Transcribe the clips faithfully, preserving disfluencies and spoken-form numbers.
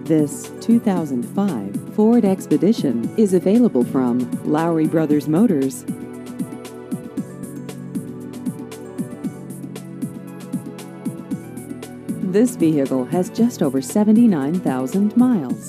This two thousand five Ford Expedition is available from Lowry Brothers Motors. This vehicle has just over seventy-nine thousand miles.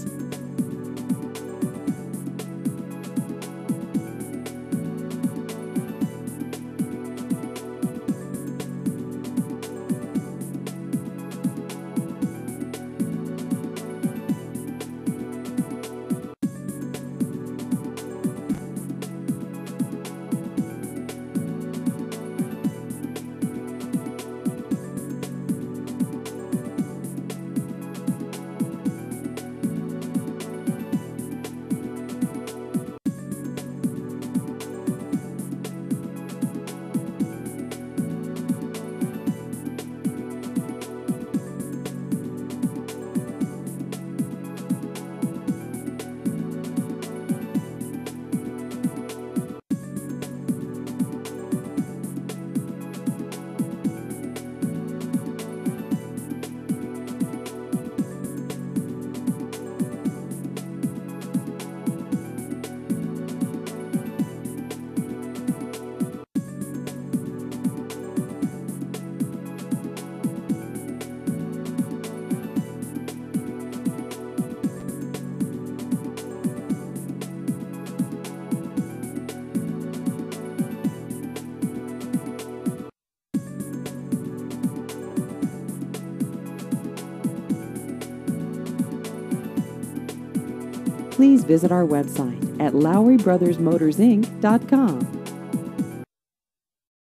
Please visit our website at Lowry Brothers Motors Inc dot com.